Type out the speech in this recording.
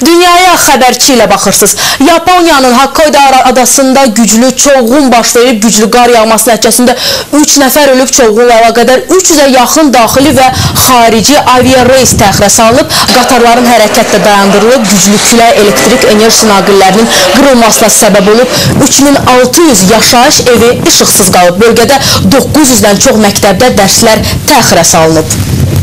Dünyaya xəbərçi ilə baxırsınız. Yaponiyanın Hokkaido adasında güclü çovğun baş verib, güclü qar yağması nəticəsində 3 nəfər ölüb, çovğunla əlaqədar 300-ə yaxın daxili və xarici avia reys təxirə salınıb, qatarların hərəkət də dayandırılıb, güclü külək elektrik enerji naqillərinin qırılmasına səbəb olub, 3600 yaşayış evi işıqsız qalıb. Bölgədə 900-dən çox məktəbdə dərslər təxirə salınıb.